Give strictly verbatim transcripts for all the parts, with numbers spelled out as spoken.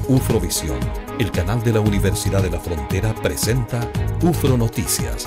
Ufrovisión, el canal de la Universidad de la Frontera, presenta UFRO Noticias.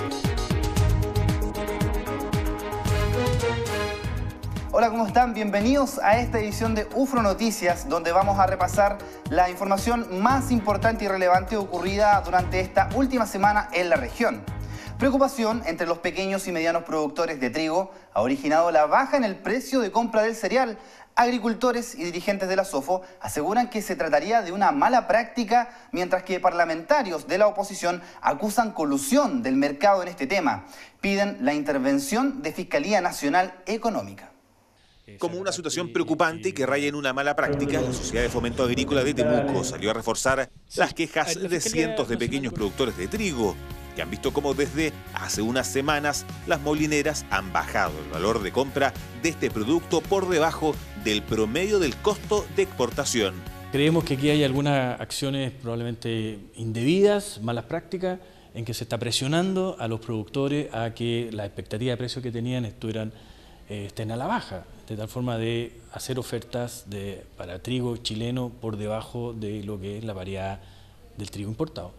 Hola, ¿cómo están? Bienvenidos a esta edición de UFRO Noticias, donde vamos a repasar la información más importante y relevante ocurrida durante esta última semana en la región. Preocupación entre los pequeños y medianos productores de trigo ha originado la baja en el precio de compra del cereal. Agricultores y dirigentes de la SOFO aseguran que se trataría de una mala práctica, mientras que parlamentarios de la oposición acusan colusión del mercado en este tema. Piden la intervención de Fiscalía Nacional Económica. Como una situación preocupante que raya en una mala práctica, la Sociedad de Fomento Agrícola de Temuco salió a reforzar las quejas de cientos de pequeños productores de trigo, que han visto cómo desde hace unas semanas las molineras han bajado el valor de compra de este producto por debajo del promedio del costo de exportación. Creemos que aquí hay algunas acciones probablemente indebidas, malas prácticas, en que se está presionando a los productores a que la expectativa de precio que tenían estuvieran, eh, estén a la baja, de tal forma de hacer ofertas de, para trigo chileno por debajo de lo que es la variedad del trigo importado.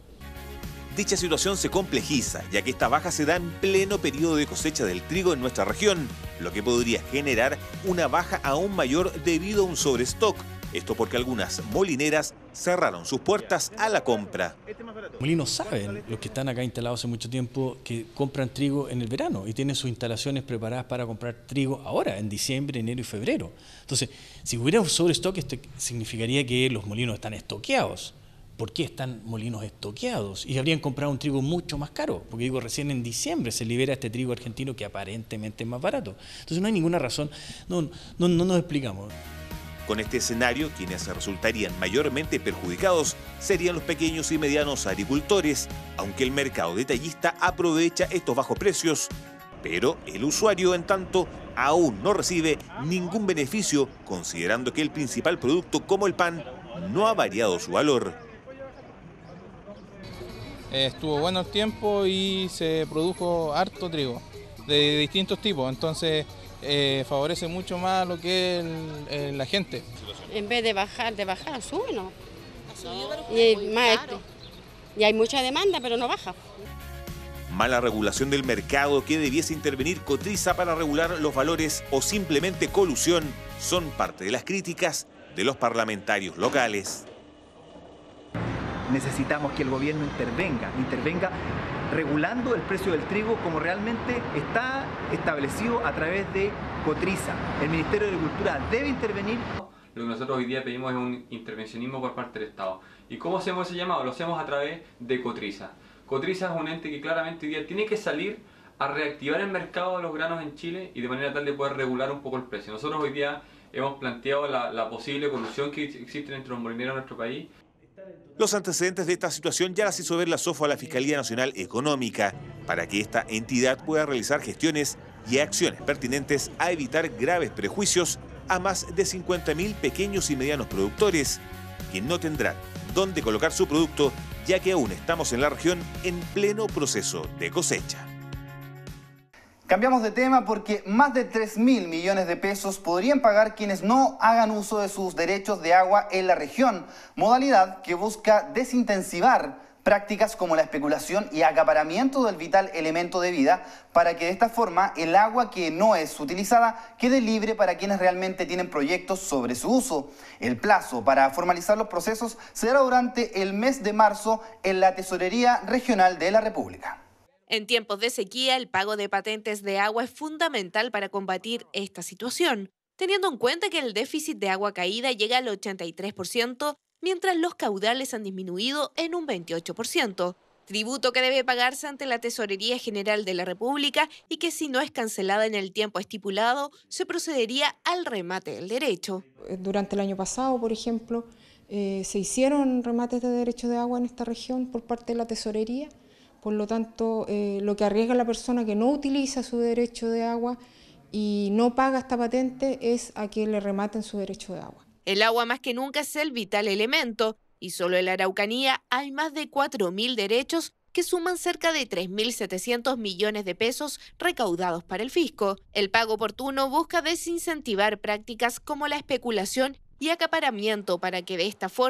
Dicha situación se complejiza, ya que esta baja se da en pleno periodo de cosecha del trigo en nuestra región, lo que podría generar una baja aún mayor debido a un sobrestock. Esto porque algunas molineras cerraron sus puertas a la compra. Los molinos saben, los que están acá instalados hace mucho tiempo, que compran trigo en el verano y tienen sus instalaciones preparadas para comprar trigo ahora, en diciembre, enero y febrero. Entonces, si hubiera un sobrestock, esto significaría que los molinos están estoqueados. ¿Por qué están molinos estoqueados? Y habrían comprado un trigo mucho más caro, porque digo, recién en diciembre se libera este trigo argentino que aparentemente es más barato. Entonces no hay ninguna razón, no, no, no nos explicamos. Con este escenario, quienes resultarían mayormente perjudicados serían los pequeños y medianos agricultores, aunque el mercado detallista aprovecha estos bajos precios. Pero el usuario, en tanto, aún no recibe ningún beneficio, considerando que el principal producto, como el pan, no ha variado su valor. Estuvo bueno el tiempo y se produjo harto trigo de distintos tipos, entonces eh, favorece mucho más lo que es el, el, la gente. En vez de bajar, de bajar, sube, ¿no? Y hay, más, y hay mucha demanda, pero no baja. Mala regulación del mercado, que debiese intervenir Cotriza para regular los valores, o simplemente colusión, son parte de las críticas de los parlamentarios locales. Necesitamos que el gobierno intervenga, intervenga regulando el precio del trigo como realmente está establecido a través de Cotriza. El Ministerio de Agricultura debe intervenir. Lo que nosotros hoy día pedimos es un intervencionismo por parte del Estado. ¿Y cómo hacemos ese llamado? Lo hacemos a través de Cotriza. Cotriza es un ente que claramente hoy día tiene que salir a reactivar el mercado de los granos en Chile y de manera tal de poder regular un poco el precio. Nosotros hoy día hemos planteado la, la posible colusión que existe entre los molineros en nuestro país. Los antecedentes de esta situación ya las hizo ver la SOFO a la Fiscalía Nacional Económica, para que esta entidad pueda realizar gestiones y acciones pertinentes a evitar graves prejuicios a más de cincuenta mil pequeños y medianos productores, que no tendrán dónde colocar su producto, ya que aún estamos en la región en pleno proceso de cosecha. Cambiamos de tema porque más de tres mil millones de pesos podrían pagar quienes no hagan uso de sus derechos de agua en la región, modalidad que busca desintensivar prácticas como la especulación y acaparamiento del vital elemento de vida, para que de esta forma el agua que no es utilizada quede libre para quienes realmente tienen proyectos sobre su uso. El plazo para formalizar los procesos será durante el mes de marzo en la Tesorería Regional de la República. En tiempos de sequía, el pago de patentes de agua es fundamental para combatir esta situación, teniendo en cuenta que el déficit de agua caída llega al ochenta y tres por ciento, mientras los caudales han disminuido en un veintiocho por ciento, tributo que debe pagarse ante la Tesorería General de la República y que, si no es cancelada en el tiempo estipulado, se procedería al remate del derecho. Durante el año pasado, por ejemplo, eh, se hicieron remates de derechos de agua en esta región por parte de la Tesorería. Por lo tanto, eh, lo que arriesga la persona que no utiliza su derecho de agua y no paga esta patente es a que le rematen su derecho de agua. El agua más que nunca es el vital elemento, y solo en la Araucanía hay más de cuatro mil derechos que suman cerca de tres mil setecientos millones de pesos recaudados para el fisco. El pago oportuno busca desincentivar prácticas como la especulación y acaparamiento, para que de esta forma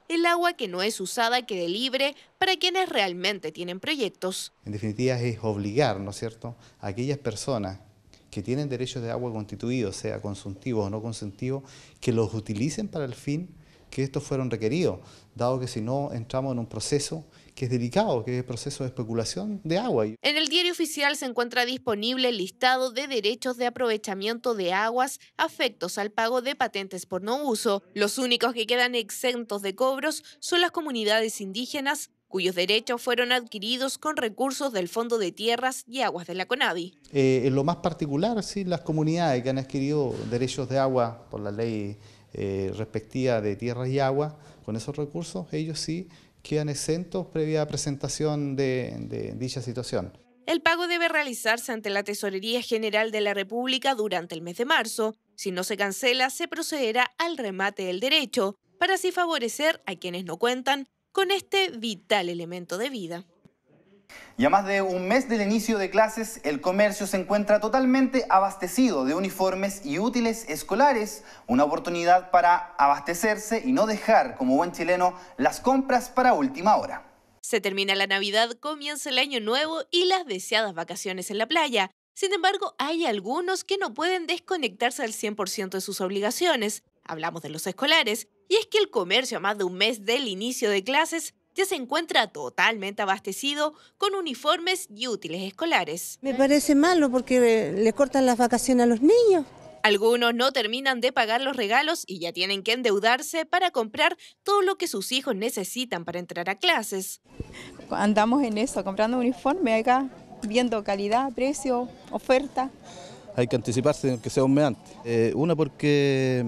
el agua que no es usada quede libre para quienes realmente tienen proyectos. En definitiva es obligar, ¿no es cierto?, a aquellas personas que tienen derechos de agua constituidos, sea consuntivos o no consuntivos, que los utilicen para el fin que estos fueron requeridos, dado que si no entramos en un proceso que es delicado, que es el proceso de especulación de agua. En el Diario Oficial se encuentra disponible el listado de derechos de aprovechamiento de aguas afectos al pago de patentes por no uso. Los únicos que quedan exentos de cobros son las comunidades indígenas, cuyos derechos fueron adquiridos con recursos del Fondo de Tierras y Aguas de la CONADI. Eh, en lo más particular, sí, las comunidades que han adquirido derechos de agua por la ley eh, respectiva de tierras y agua, con esos recursos, ellos sí quedan exentos previa presentación de, de dicha situación. El pago debe realizarse ante la Tesorería General de la República durante el mes de marzo. Si no se cancela, se procederá al remate del derecho, para así favorecer a quienes no cuentan con este vital elemento de vida. Y a más de un mes del inicio de clases, el comercio se encuentra totalmente abastecido de uniformes y útiles escolares, una oportunidad para abastecerse y no dejar, como buen chileno, las compras para última hora. Se termina la Navidad, comienza el Año Nuevo y las deseadas vacaciones en la playa. Sin embargo, hay algunos que no pueden desconectarse al cien por ciento de sus obligaciones. Hablamos de los escolares, y es que el comercio a más de un mes del inicio de clases ya se encuentra totalmente abastecido con uniformes y útiles escolares. Me parece malo porque le cortan las vacaciones a los niños. Algunos no terminan de pagar los regalos y ya tienen que endeudarse para comprar todo lo que sus hijos necesitan para entrar a clases. Andamos en eso, comprando uniforme acá, viendo calidad, precio, oferta. Hay que anticiparse que sea un mes antes. Eh, una porque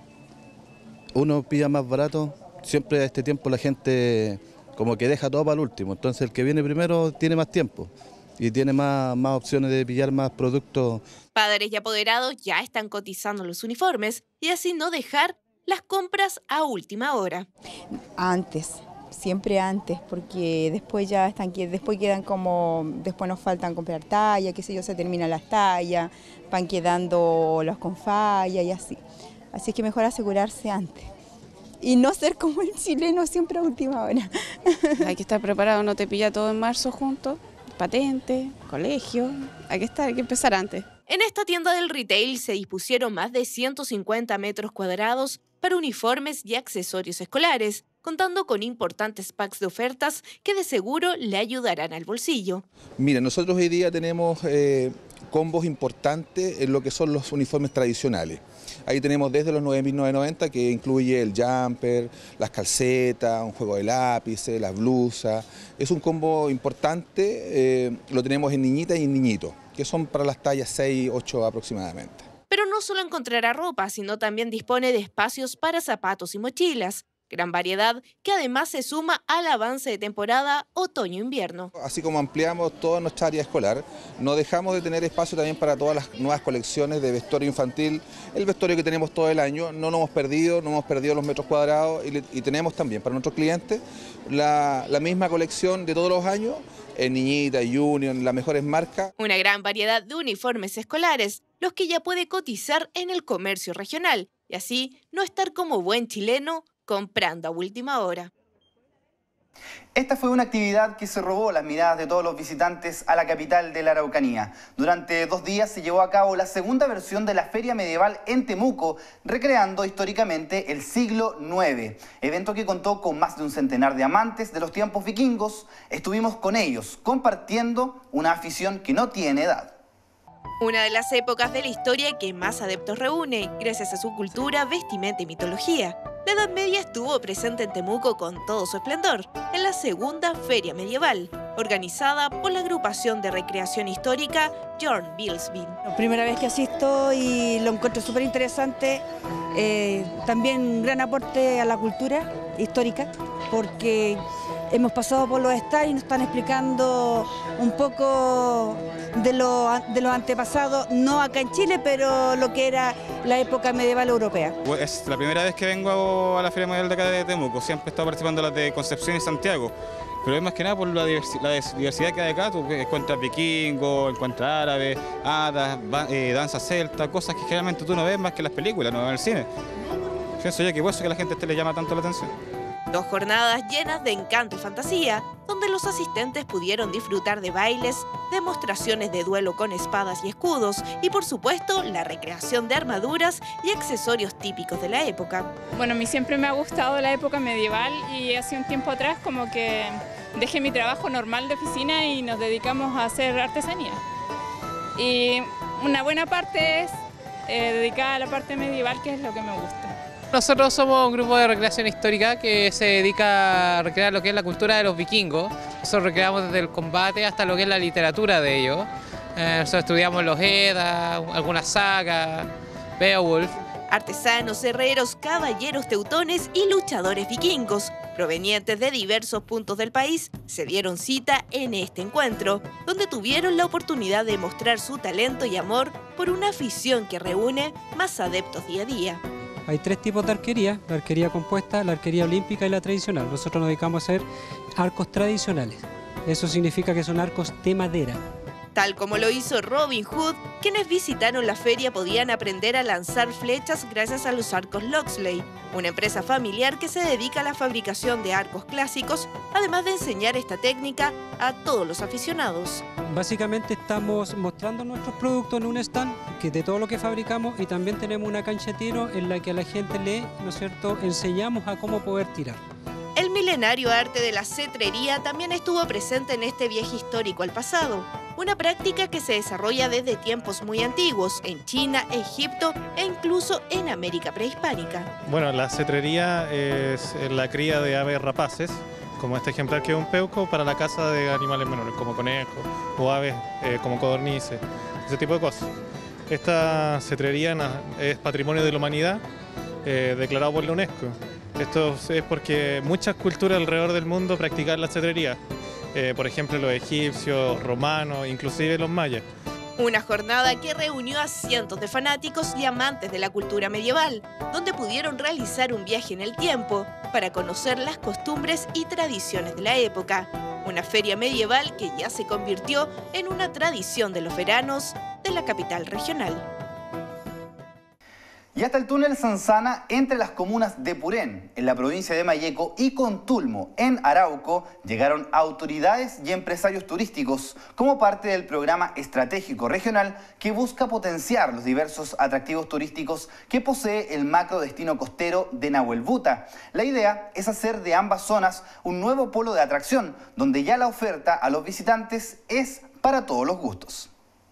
uno pilla más barato, siempre a este tiempo la gente como que deja todo para el último, entonces el que viene primero tiene más tiempo y tiene más, más opciones de pillar más productos. Padres y apoderados ya están cotizando los uniformes y así no dejar las compras a última hora. Antes, siempre antes, porque después ya están, después quedan como, después nos faltan comprar talla, qué sé yo, se terminan las tallas, van quedando los con falla y así. Así que mejor asegurarse antes. Y no ser como el chileno siempre a última hora. Hay que estar preparado, no te pilla todo en marzo juntos, patente, colegio, hay que estar, hay que empezar antes. En esta tienda del retail se dispusieron más de ciento cincuenta metros cuadrados para uniformes y accesorios escolares, contando con importantes packs de ofertas que de seguro le ayudarán al bolsillo. Mira, nosotros hoy día tenemos eh, combos importantes en lo que son los uniformes tradicionales. Ahí tenemos desde los nueve mil novecientos noventa, que incluye el jumper, las calcetas, un juego de lápices, las blusas. Es un combo importante, eh, lo tenemos en niñitas y en niñitos, que son para las tallas seis, ocho aproximadamente. Pero no solo encontrará ropa, sino también dispone de espacios para zapatos y mochilas. Gran variedad que además se suma al avance de temporada otoño-invierno. Así como ampliamos toda nuestra área escolar, no dejamos de tener espacio también para todas las nuevas colecciones de vestuario infantil, el vestuario que tenemos todo el año, no nos hemos perdido, no hemos perdido los metros cuadrados y, y tenemos también para nuestros clientes la, la misma colección de todos los años, en Niñita, Junior, las mejores marcas. Una gran variedad de uniformes escolares, los que ya puede cotizar en el comercio regional y así no estar como buen chileno comprando a última hora. Esta fue una actividad que se robó las miradas de todos los visitantes a la capital de la Araucanía. Durante dos días se llevó a cabo la segunda versión de la Feria Medieval en Temuco, recreando históricamente el siglo nueve. Evento que contó con más de un centenar de amantes de los tiempos vikingos. Estuvimos con ellos compartiendo una afición que no tiene edad. Una de las épocas de la historia que más adeptos reúne, gracias a su cultura, vestimenta y mitología. La Edad Media estuvo presente en Temuco con todo su esplendor, en la segunda Feria Medieval, organizada por la agrupación de recreación histórica Jorn Bilsby. La primera vez que asisto y lo encuentro súper interesante, eh, también un gran aporte a la cultura histórica, porque hemos pasado por los estadios y nos están explicando un poco de lo, de los antepasados, no acá en Chile, pero lo que era la época medieval europea. Es la primera vez que vengo a la Feria Medieval de acá de Temuco, siempre he estado participando en las de Concepción y Santiago, pero es más que nada por la, diversi la diversidad que hay acá. Tú encuentras vikingos, encuentras árabes, hadas, eh, danza celta, cosas que generalmente tú no ves más que en las películas, no en el cine. Pienso yo que por eso que a la gente este le llama tanto la atención. Dos jornadas llenas de encanto y fantasía, donde los asistentes pudieron disfrutar de bailes, demostraciones de duelo con espadas y escudos y, por supuesto, la recreación de armaduras y accesorios típicos de la época. Bueno, a mí siempre me ha gustado la época medieval y hace un tiempo atrás como que dejé mi trabajo normal de oficina y nos dedicamos a hacer artesanía. Y una buena parte es eh, dedicada a la parte medieval, que es lo que me gusta. Nosotros somos un grupo de recreación histórica que se dedica a recrear lo que es la cultura de los vikingos. Nosotros recreamos desde el combate hasta lo que es la literatura de ellos. Eh, nosotros estudiamos los Eddas, algunas sagas, Beowulf. Artesanos, herreros, caballeros teutones y luchadores vikingos, provenientes de diversos puntos del país, se dieron cita en este encuentro, donde tuvieron la oportunidad de mostrar su talento y amor por una afición que reúne más adeptos día a día. Hay tres tipos de arquería, la arquería compuesta, la arquería olímpica y la tradicional. Nosotros nos dedicamos a hacer arcos tradicionales. Eso significa que son arcos de madera. Tal como lo hizo Robin Hood, quienes visitaron la feria podían aprender a lanzar flechas gracias a los arcos Locksley, una empresa familiar que se dedica a la fabricación de arcos clásicos, además de enseñar esta técnica a todos los aficionados. Básicamente estamos mostrando nuestros productos en un stand que de todo lo que fabricamos, y también tenemos una cancha de tiro en la que a la gente le, ¿no es cierto?, enseñamos a cómo poder tirar. El milenario arte de la cetrería también estuvo presente en este viaje histórico al pasado, una práctica que se desarrolla desde tiempos muy antiguos en China, Egipto e incluso en América prehispánica. Bueno, la cetrería es la cría de aves rapaces, como este ejemplar que es un peuco, para la caza de animales menores, como conejos o aves eh, como codornices, ese tipo de cosas. Esta cetrería es patrimonio de la humanidad, eh, declarado por la UNESCO. Esto es porque muchas culturas alrededor del mundo practican la cetrería, eh, por ejemplo los egipcios, romanos, inclusive los mayas. Una jornada que reunió a cientos de fanáticos y amantes de la cultura medieval, donde pudieron realizar un viaje en el tiempo para conocer las costumbres y tradiciones de la época. Una feria medieval que ya se convirtió en una tradición de los veranos de la capital regional. Y hasta el túnel Sanzana entre las comunas de Purén, en la provincia de Malleco, y Contulmo, en Arauco, llegaron autoridades y empresarios turísticos como parte del programa estratégico regional que busca potenciar los diversos atractivos turísticos que posee el macrodestino costero de Nahuelbuta. La idea es hacer de ambas zonas un nuevo polo de atracción, donde ya la oferta a los visitantes es para todos los gustos.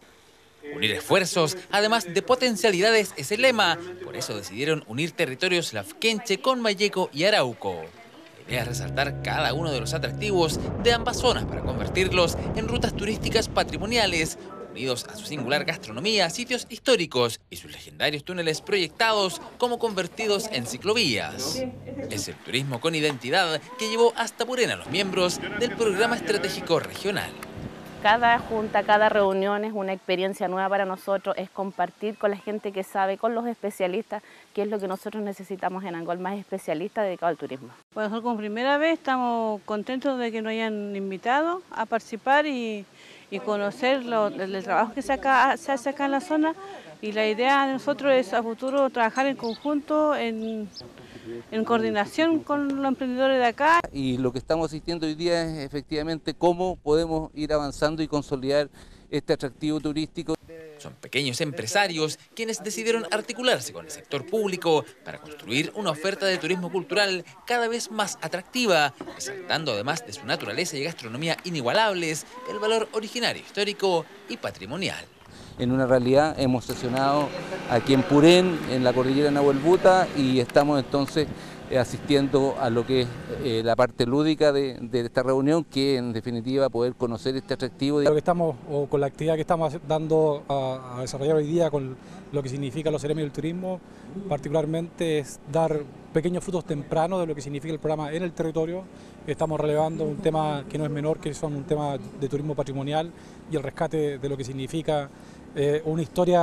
Unir esfuerzos, además de potencialidades, es el lema. Por eso decidieron unir territorios Lafkenche con Malleco y Arauco. La idea es resaltar cada uno de los atractivos de ambas zonas para convertirlos en rutas turísticas patrimoniales, unidos a su singular gastronomía, sitios históricos y sus legendarios túneles proyectados como convertidos en ciclovías. Es el turismo con identidad que llevó hasta Purén a los miembros del programa estratégico regional. Cada junta, cada reunión es una experiencia nueva para nosotros, es compartir con la gente que sabe, con los especialistas, qué es lo que nosotros necesitamos en Angol, más especialistas dedicados al turismo. Bueno, nosotros como primera vez estamos contentos de que nos hayan invitado a participar y, y conocer lo, el, el trabajo que se, acá, se hace acá en la zona, y la idea de nosotros es a futuro trabajar en conjunto, en, en coordinación con los emprendedores de acá. Y lo que estamos asistiendo hoy día es efectivamente cómo podemos ir avanzando y consolidar este atractivo turístico. Son pequeños empresarios quienes decidieron articularse con el sector público para construir una oferta de turismo cultural cada vez más atractiva, resaltando además de su naturaleza y gastronomía inigualables, el valor originario, histórico y patrimonial. En una realidad hemos sesionado aquí en Purén, en la cordillera de Nahuelbuta, y estamos entonces eh, asistiendo a lo que es eh, la parte lúdica de, de esta reunión, que en definitiva poder conocer este atractivo. Lo que estamos, o con la actividad que estamos dando a, a desarrollar hoy día con lo que significa los gremios del turismo, particularmente es dar pequeños frutos tempranos de lo que significa el programa en el territorio. Estamos relevando un tema que no es menor, que son un tema de turismo patrimonial y el rescate de lo que significa Eh, una historia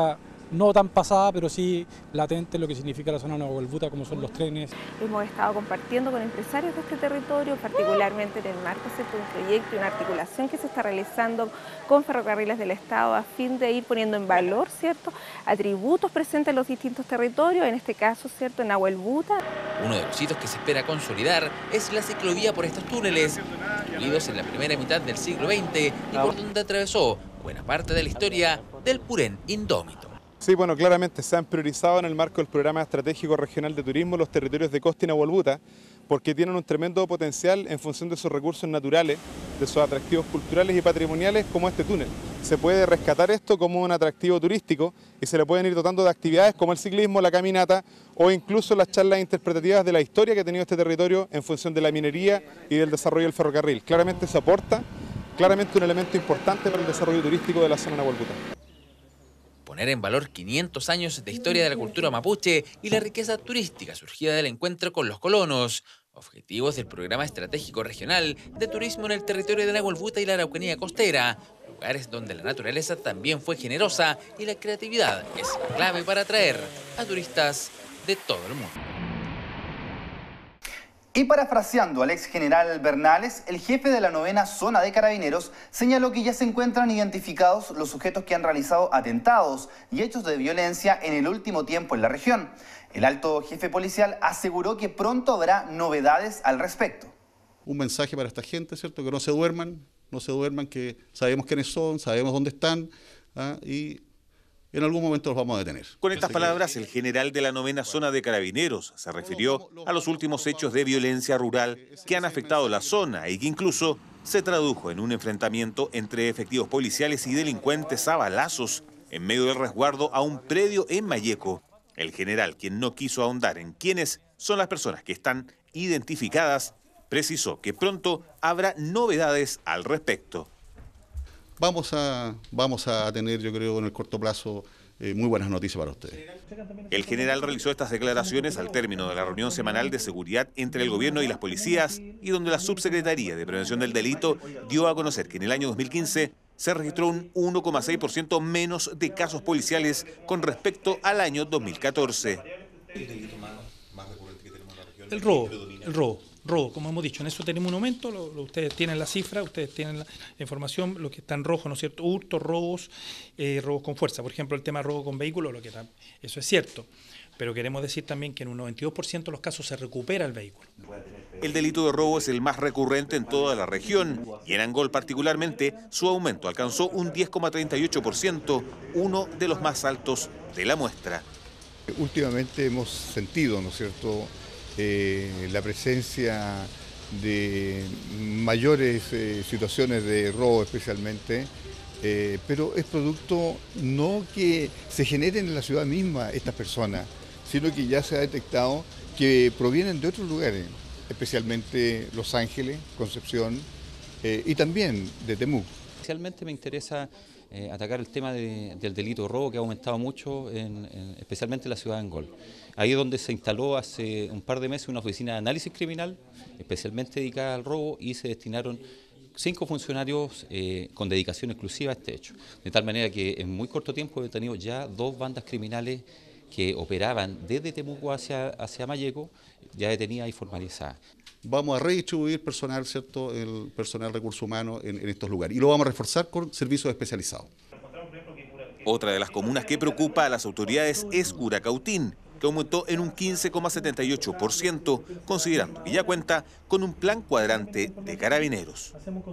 no tan pasada, pero sí latente lo que significa la zona de Nahuelbuta, como son los trenes. Hemos estado compartiendo con empresarios de este territorio, particularmente en el marco de un proyecto y una articulación que se está realizando con Ferrocarriles del Estado a fin de ir poniendo en valor, ¿cierto?, atributos presentes en los distintos territorios, en este caso, ¿cierto?, en Nahuelbuta. Uno de los hitos que se espera consolidar es la ciclovía por estos túneles, construidos en la primera mitad del siglo veinte y por donde atravesó buena parte de la historia del Purén indómito. Sí, bueno, claramente se han priorizado en el marco del Programa Estratégico Regional de Turismo los territorios de Costa y Nahuelbuta, porque tienen un tremendo potencial en función de sus recursos naturales, de sus atractivos culturales y patrimoniales como este túnel. Se puede rescatar esto como un atractivo turístico y se le pueden ir dotando de actividades como el ciclismo, la caminata o incluso las charlas interpretativas de la historia que ha tenido este territorio en función de la minería y del desarrollo del ferrocarril. Claramente se aporta, claramente un elemento importante para el desarrollo turístico de la zona de Nahuelbuta. Poner en valor quinientos años de historia de la cultura mapuche y la riqueza turística surgida del encuentro con los colonos. Objetivos del Programa Estratégico Regional de Turismo en el territorio de Nahuelbuta y la Araucanía Costera, lugares donde la naturaleza también fue generosa y la creatividad es clave para atraer a turistas de todo el mundo. Y parafraseando al ex general Bernales, el jefe de la novena zona de Carabineros señaló que ya se encuentran identificados los sujetos que han realizado atentados y hechos de violencia en el último tiempo en la región. El alto jefe policial aseguró que pronto habrá novedades al respecto. Un mensaje para esta gente, ¿cierto? Que no se duerman, no se duerman, que sabemos quiénes son, sabemos dónde están, ¿ah? Y en algún momento los vamos a detener. Con estas palabras, el general de la novena zona de Carabineros se refirió a los últimos hechos de violencia rural que han afectado la zona y que incluso se tradujo en un enfrentamiento entre efectivos policiales y delincuentes a balazos en medio del resguardo a un predio en Malleco. El general, quien no quiso ahondar en quiénes son las personas que están identificadas, precisó que pronto habrá novedades al respecto. Vamos a, vamos a tener, yo creo, en el corto plazo, eh, muy buenas noticias para ustedes. El general realizó estas declaraciones al término de la reunión semanal de seguridad entre el gobierno y las policías y donde la Subsecretaría de Prevención del Delito dio a conocer que en el año dos mil quince se registró un uno coma seis por ciento menos de casos policiales con respecto al año dos mil catorce. El robo, el robo. Robo, como hemos dicho, en eso tenemos un aumento, lo, lo, ustedes tienen la cifra, ustedes tienen la información, lo que está en rojo, ¿no es cierto? Hurtos, robos, eh, robos con fuerza, por ejemplo, el tema de robo con vehículo, lo que está, eso es cierto, pero queremos decir también que en un noventa y dos por ciento de los casos se recupera el vehículo. El delito de robo es el más recurrente en toda la región y en Angol particularmente su aumento alcanzó un diez coma treinta y ocho por ciento, uno de los más altos de la muestra. Últimamente hemos sentido, ¿no es cierto?, Eh, la presencia de mayores eh, situaciones de robo especialmente, eh, pero es producto no que se generen en la ciudad misma estas personas, sino que ya se ha detectado que provienen de otros lugares, especialmente Los Ángeles, Concepción eh, y también de Temuco. Especialmente me interesa eh, atacar el tema de, del delito de robo que ha aumentado mucho, en, en, especialmente en la ciudad de Angol. Ahí es donde se instaló hace un par de meses una oficina de análisis criminal, especialmente dedicada al robo, y se destinaron cinco funcionarios eh, con dedicación exclusiva a este hecho. De tal manera que en muy corto tiempo he tenido ya dos bandas criminales que operaban desde Temuco hacia, hacia Malleco, ya detenidas y formalizadas. Vamos a redistribuir personal, ¿cierto?, el personal recurso humano en, en estos lugares, y lo vamos a reforzar con servicios especializados. Otra de las comunas que preocupa a las autoridades es Curacautín, que aumentó en un quince coma setenta y ocho por ciento, considerando que ya cuenta con un plan cuadrante de carabineros.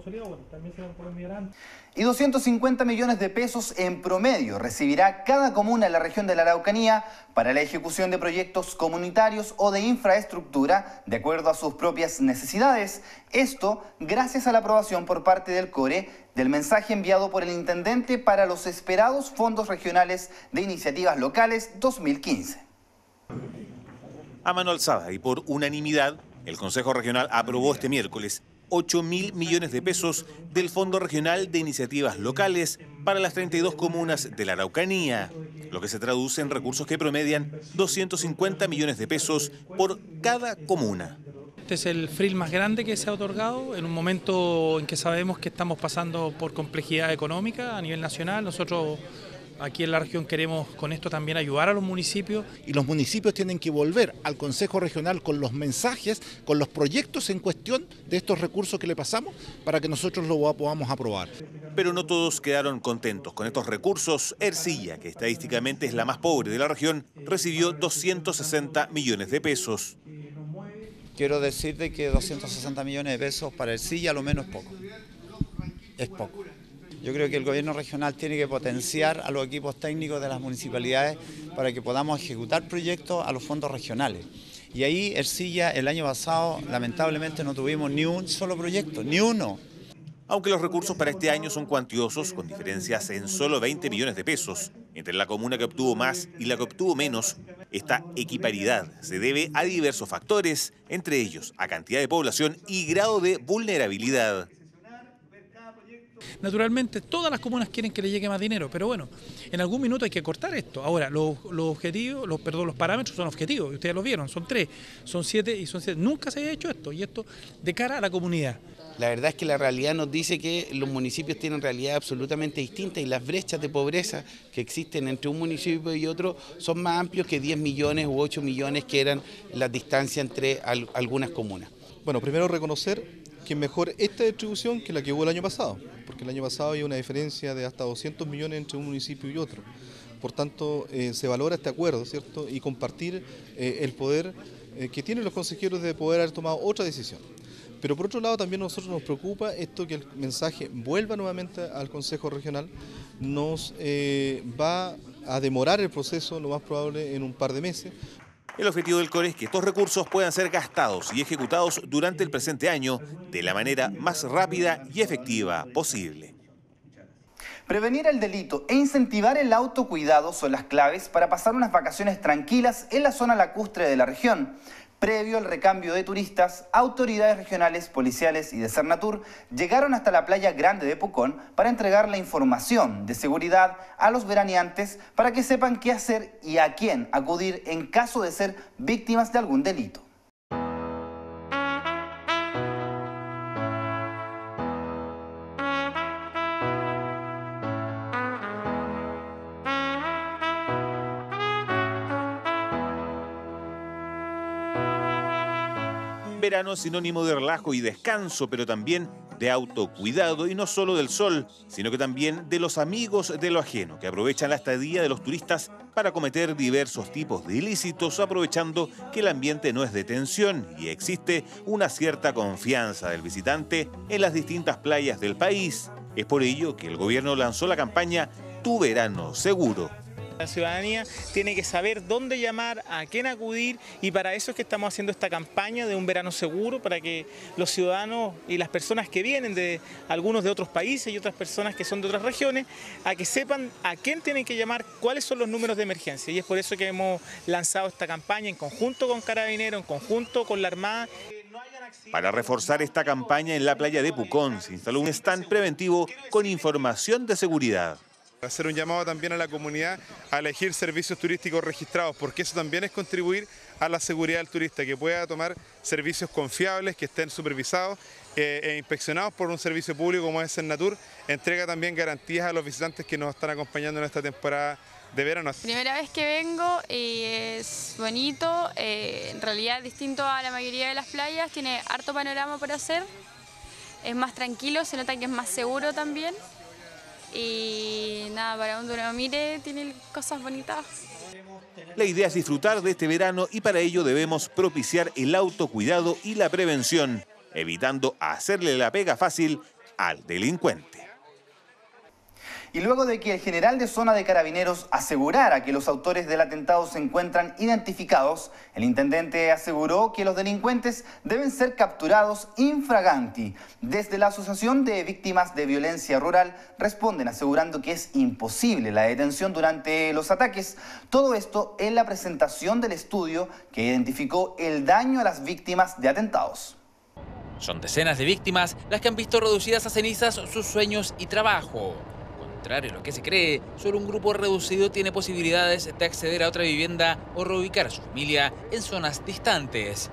Y doscientos cincuenta millones de pesos en promedio recibirá cada comuna en la región de la Araucanía para la ejecución de proyectos comunitarios o de infraestructura de acuerdo a sus propias necesidades. Esto gracias a la aprobación por parte del CORE del mensaje enviado por el intendente para los esperados fondos regionales de iniciativas locales dos mil quince. A mano alzada y por unanimidad, el Consejo Regional aprobó este miércoles ocho mil millones de pesos del Fondo Regional de Iniciativas Locales para las treinta y dos comunas de la Araucanía, lo que se traduce en recursos que promedian doscientos cincuenta millones de pesos por cada comuna. Este es el F R I L más grande que se ha otorgado en un momento en que sabemos que estamos pasando por complejidad económica a nivel nacional. Nosotros Aquí en la región queremos con esto también ayudar a los municipios. Y los municipios tienen que volver al Consejo Regional con los mensajes, con los proyectos en cuestión de estos recursos que le pasamos para que nosotros lo podamos aprobar. Pero no todos quedaron contentos con estos recursos. Ercilla, que estadísticamente es la más pobre de la región, recibió doscientos sesenta millones de pesos. Quiero decirte que doscientos sesenta millones de pesos para Ercilla a lo menos es poco. Es poco. Yo creo que el gobierno regional tiene que potenciar a los equipos técnicos de las municipalidades para que podamos ejecutar proyectos a los fondos regionales. Y ahí Ercilla el año pasado lamentablemente no tuvimos ni un solo proyecto, ni uno. Aunque los recursos para este año son cuantiosos, con diferencias en solo veinte millones de pesos, entre la comuna que obtuvo más y la que obtuvo menos, esta equiparidad se debe a diversos factores, entre ellos a cantidad de población y grado de vulnerabilidad. Naturalmente, todas las comunas quieren que le llegue más dinero, pero bueno, en algún minuto hay que cortar esto. Ahora, los, los objetivos, los, perdón, los parámetros son objetivos, ustedes los vieron, son tres, son siete y son siete. Nunca se ha hecho esto, y esto de cara a la comunidad. La verdad es que la realidad nos dice que los municipios tienen realidades absolutamente distintas y las brechas de pobreza que existen entre un municipio y otro son más amplios que diez millones u ocho millones que eran las distancias entre al, algunas comunas. Bueno, primero reconocer que es mejor esta distribución que la que hubo el año pasado, porque el año pasado había una diferencia de hasta doscientos millones entre un municipio y otro. Por tanto, eh, se valora este acuerdo, ¿cierto? Y compartir eh, el poder eh, que tienen los consejeros de poder haber tomado otra decisión. Pero por otro lado también a nosotros nos preocupa esto que el mensaje vuelva nuevamente al Consejo Regional, nos eh, va a demorar el proceso lo más probable en un par de meses. El objetivo del C O R E es que estos recursos puedan ser gastados y ejecutados durante el presente año de la manera más rápida y efectiva posible. Prevenir el delito e incentivar el autocuidado son las claves para pasar unas vacaciones tranquilas en la zona lacustre de la región. Previo al recambio de turistas, autoridades regionales, policiales y de Cernatur llegaron hasta la playa grande de Pucón para entregar la información de seguridad a los veraneantes para que sepan qué hacer y a quién acudir en caso de ser víctimas de algún delito. Verano es sinónimo de relajo y descanso, pero también de autocuidado, y no solo del sol, sino que también de los amigos de lo ajeno, que aprovechan la estadía de los turistas para cometer diversos tipos de ilícitos, aprovechando que el ambiente no es de tensión y existe una cierta confianza del visitante en las distintas playas del país. Es por ello que el gobierno lanzó la campaña Tu Verano Seguro. La ciudadanía tiene que saber dónde llamar, a quién acudir, y para eso es que estamos haciendo esta campaña de un verano seguro, para que los ciudadanos y las personas que vienen de algunos de otros países y otras personas que son de otras regiones, a que sepan a quién tienen que llamar, cuáles son los números de emergencia. Y es por eso que hemos lanzado esta campaña en conjunto con Carabineros, en conjunto con la Armada. Para reforzar esta campaña en la playa de Pucón se instaló un stand preventivo con información de seguridad. Hacer un llamado también a la comunidad a elegir servicios turísticos registrados, porque eso también es contribuir a la seguridad del turista, que pueda tomar servicios confiables, que estén supervisados eh, e inspeccionados por un servicio público como es Cernatur. Entrega también garantías a los visitantes que nos están acompañando en esta temporada de verano. Primera vez que vengo y es bonito, eh, en realidad distinto a la mayoría de las playas, tiene harto panorama por hacer, es más tranquilo, se nota que es más seguro también. Y nada, para donde uno mire tiene cosas bonitas. La idea es disfrutar de este verano y para ello debemos propiciar el autocuidado y la prevención, evitando hacerle la pega fácil al delincuente. Y luego de que el general de zona de Carabineros asegurara que los autores del atentado se encuentran identificados, el intendente aseguró que los delincuentes deben ser capturados infraganti. Desde la Asociación de Víctimas de Violencia Rural responden asegurando que es imposible la detención durante los ataques. Todo esto en la presentación del estudio que identificó el daño a las víctimas de atentados. Son decenas de víctimas las que han visto reducidas a cenizas sus sueños y trabajo. Contrario a lo que se cree, solo un grupo reducido tiene posibilidades de acceder a otra vivienda o reubicar a su familia en zonas distantes. La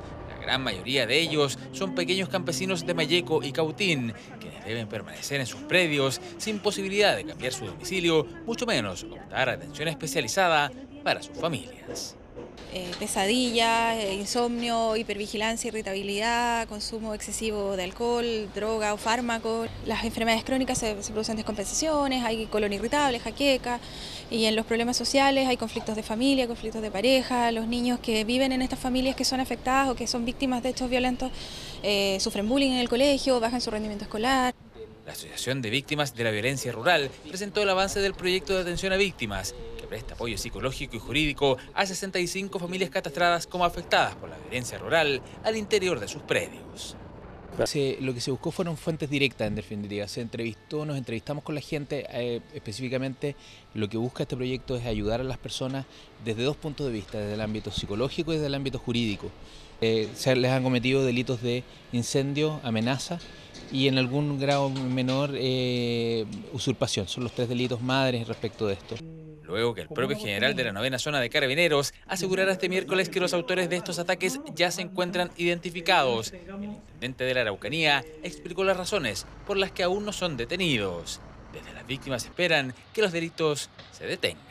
gran mayoría de ellos son pequeños campesinos de Malleco y Cautín, quienes deben permanecer en sus predios sin posibilidad de cambiar su domicilio, mucho menos optar a atención especializada para sus familias. Eh, pesadillas, eh, insomnio, hipervigilancia, irritabilidad, consumo excesivo de alcohol, droga o fármacos. Las enfermedades crónicas se, se producen descompensaciones, hay colon irritable, jaqueca, y en los problemas sociales hay conflictos de familia, conflictos de pareja. Los niños que viven en estas familias que son afectadas o que son víctimas de hechos violentos eh, sufren bullying en el colegio, bajan su rendimiento escolar. La Asociación de Víctimas de la Violencia Rural presentó el avance del proyecto de atención a víctimas, que presta apoyo psicológico y jurídico a sesenta y cinco familias catastradas como afectadas por la violencia rural al interior de sus predios. Se, lo que se buscó fueron fuentes directas, en definitiva. Se entrevistó, nos entrevistamos con la gente. Eh, específicamente, lo que busca este proyecto es ayudar a las personas desde dos puntos de vista, desde el ámbito psicológico y desde el ámbito jurídico. Eh, se les han cometido delitos de incendio, amenaza y en algún grado menor eh, usurpación. Son los tres delitos madres respecto de esto. Luego que el propio general de la novena zona de Carabineros asegurara este miércoles que los autores de estos ataques ya se encuentran identificados, el intendente de la Araucanía explicó las razones por las que aún no son detenidos. Desde las víctimas esperan que los delitos se detengan.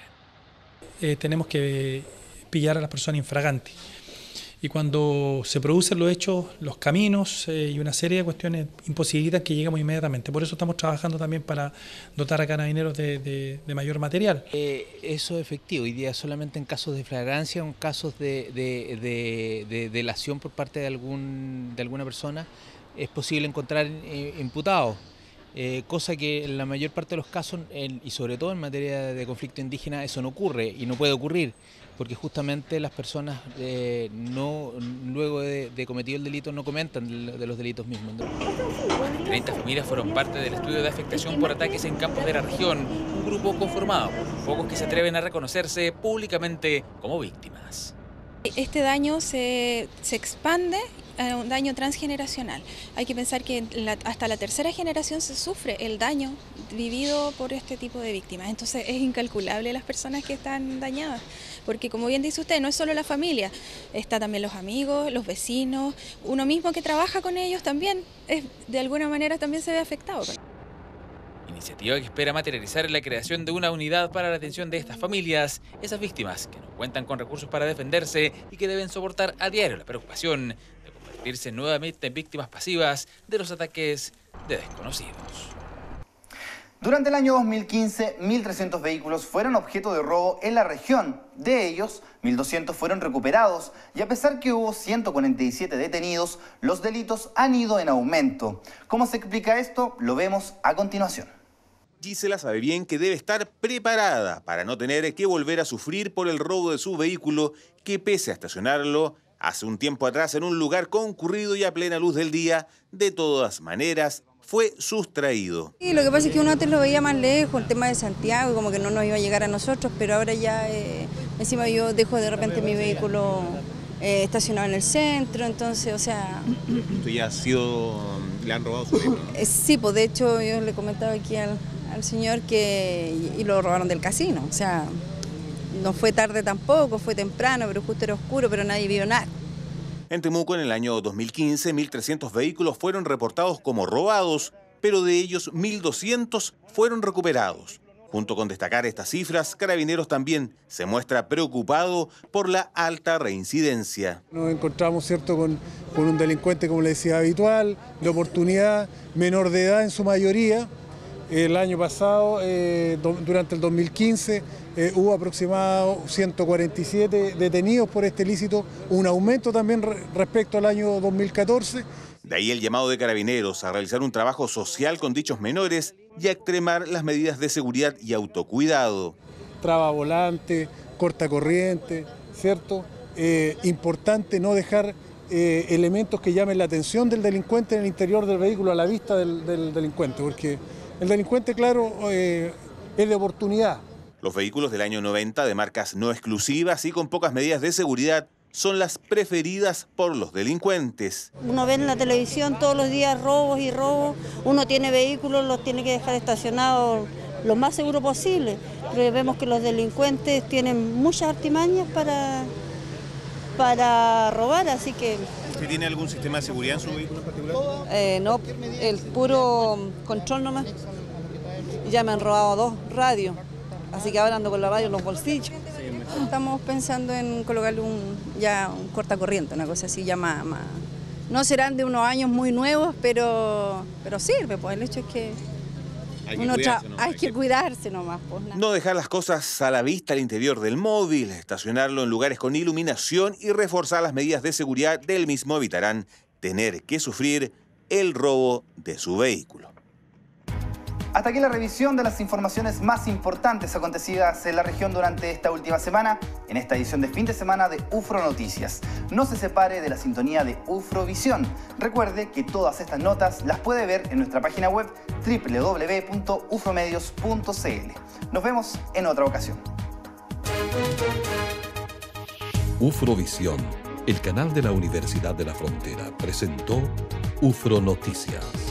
Eh, tenemos que pillar a las personas infragantes. Y cuando se producen los hechos, los caminos eh, y una serie de cuestiones imposibilitan que lleguemos inmediatamente. Por eso estamos trabajando también para dotar a Carabineros de, de, de mayor material. Eh, eso es efectivo. Hoy día solamente en casos de flagrancia o en casos de, de, de, de delación por parte de, algún, de alguna persona es posible encontrar eh, imputados. Eh, cosa que en la mayor parte de los casos, en, y sobre todo en materia de conflicto indígena, eso no ocurre y no puede ocurrir, porque justamente las personas eh, no luego de, de cometido el delito no comentan de, de los delitos mismos. treinta familias fueron parte del estudio de afectación por ataques en campos de la región, un grupo conformado por pocos que se atreven a reconocerse públicamente como víctimas. Este daño se, se expande a un daño transgeneracional. Hay que pensar que la, hasta la tercera generación se sufre el daño vivido por este tipo de víctimas. Entonces es incalculable las personas que están dañadas, porque como bien dice usted, no es solo la familia, está también los amigos, los vecinos, uno mismo que trabaja con ellos también, es, de alguna manera también se ve afectado. Iniciativa que espera materializar en la creación de una unidad para la atención de estas familias, esas víctimas que no cuentan con recursos para defenderse y que deben soportar a diario la preocupación de convertirse nuevamente en víctimas pasivas de los ataques de desconocidos. Durante el año dos mil quince, mil trescientos vehículos fueron objeto de robo en la región. De ellos, mil doscientos fueron recuperados y a pesar que hubo ciento cuarenta y siete detenidos, los delitos han ido en aumento. ¿Cómo se explica esto? Lo vemos a continuación. Gisela sabe bien que debe estar preparada para no tener que volver a sufrir por el robo de su vehículo que, pese a estacionarlo hace un tiempo atrás en un lugar concurrido y a plena luz del día, de todas maneras fue sustraído. Sí, lo que pasa es que uno antes lo veía más lejos, el tema de Santiago, como que no nos iba a llegar a nosotros, pero ahora ya eh, encima yo dejo de repente mi vehículo eh, estacionado en el centro, entonces, o sea... ¿Esto ya ha sido... le han robado su vehículo? Eh, sí, pues de hecho yo le comentaba aquí al... al señor que y lo robaron del casino, o sea, no fue tarde tampoco, fue temprano, pero justo era oscuro, pero nadie vio nada. En Temuco, en el año dos mil quince, mil trescientos vehículos fueron reportados como robados, pero de ellos mil doscientos fueron recuperados. Junto con destacar estas cifras, Carabineros también se muestra preocupado por la alta reincidencia. Nos encontramos, ¿cierto?, con, con un delincuente, como le decía, habitual, de oportunidad, menor de edad en su mayoría. El año pasado, eh, do, durante el dos mil quince, eh, hubo aproximadamente ciento cuarenta y siete detenidos por este ilícito, un aumento también re, respecto al año dos mil catorce. De ahí el llamado de Carabineros a realizar un trabajo social con dichos menores y a extremar las medidas de seguridad y autocuidado. Traba volante, corta corriente, ¿cierto? Eh, importante no dejar eh, elementos que llamen la atención del delincuente en el interior del vehículo, a la vista del, del delincuente, porque el delincuente, claro, eh, es de oportunidad. Los vehículos del año noventa de marcas no exclusivas y con pocas medidas de seguridad son las preferidas por los delincuentes. Uno ve en la televisión todos los días robos y robos, uno tiene vehículos, los tiene que dejar estacionados lo más seguro posible, pero vemos que los delincuentes tienen muchas artimañas para, para robar, así que ¿Usted tiene algún sistema de seguridad en su vehículo en particular? Eh, no, el puro control nomás. Ya me han robado dos radios, así que ahora ando con la radio en los bolsillos. Estamos pensando en colocarle un, ya un cortacorriente, una cosa así, ya más, más. No serán de unos años muy nuevos, pero, pero sirve, pues el hecho es que Hay que uno cuidarse, tra- ¿no? hay Hay que que- cuidarse nomás. Pues, nada. No dejar las cosas a la vista al interior del móvil, estacionarlo en lugares con iluminación y reforzar las medidas de seguridad del mismo evitarán tener que sufrir el robo de su vehículo. Hasta aquí la revisión de las informaciones más importantes acontecidas en la región durante esta última semana, en esta edición de fin de semana de UFRO Noticias. No se separe de la sintonía de UFROvisión. Recuerde que todas estas notas las puede ver en nuestra página web doble u doble u doble u punto ufromedios punto c l. Nos vemos en otra ocasión. UFROvisión, el canal de la Universidad de la Frontera, presentó UFRO Noticias.